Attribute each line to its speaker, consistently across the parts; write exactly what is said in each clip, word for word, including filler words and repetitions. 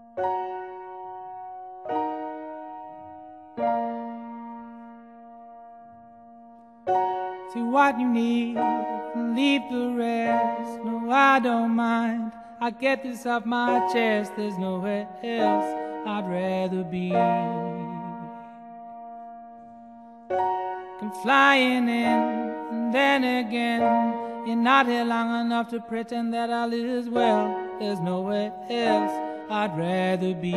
Speaker 1: See what you need and leave the rest. No, I don't mind. I get this off my chest. There's nowhere else I'd rather be. Come flying in, and then again, you're not here long enough to pretend that all is well. There's nowhere else I'd rather be.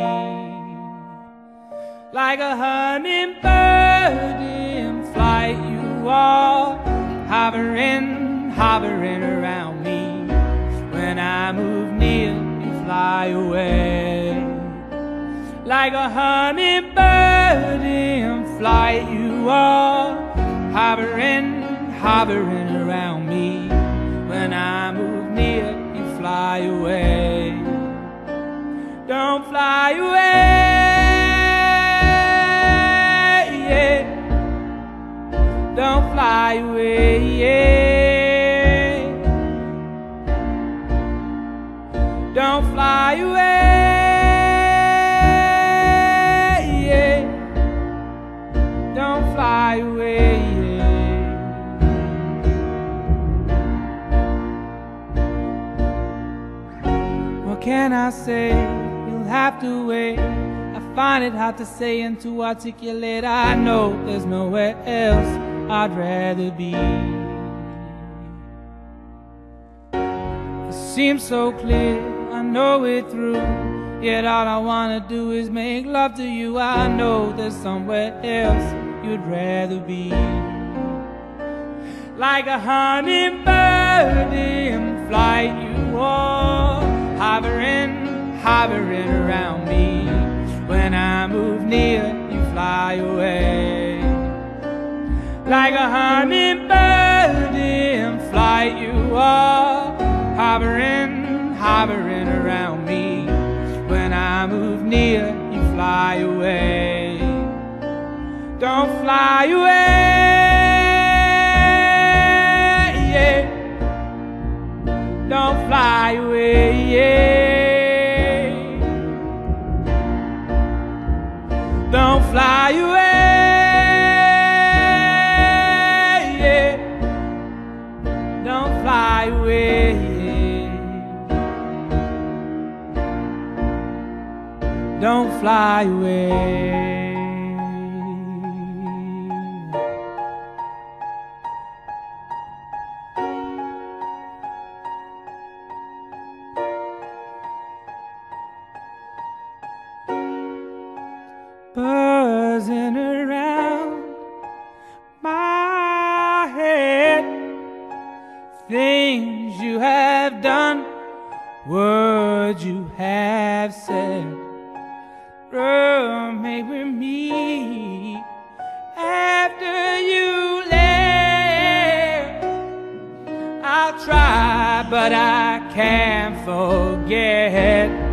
Speaker 1: Like a hummingbird in flight, you are hovering, hovering around me. When I move near, you fly away. Like a hummingbird in flight, you are hovering, hovering around me. When I move near, you fly away. Don't fly away. Don't fly away, yeah. Don't fly away, yeah. Don't fly away, yeah. What can I say? You'll have to wait. I find it hard to say and to articulate. I know there's nowhere else I'd rather be. It seems so clear, I know it through. Yet all I wanna do is make love to you. I know there's somewhere else you'd rather be. Like a hummingbird in flight, you are hovering, hovering around me. When I move near, you fly away. Like a hummingbird in flight, you are hovering, hovering around me. When I move near, you fly away. Don't fly away, yeah. Don't fly away, yeah. Don't fly away. Fly away, don't fly away. Buzzing around my head, things you have done, words you have said, roommate with me after you left. I'll try, but I can't forget.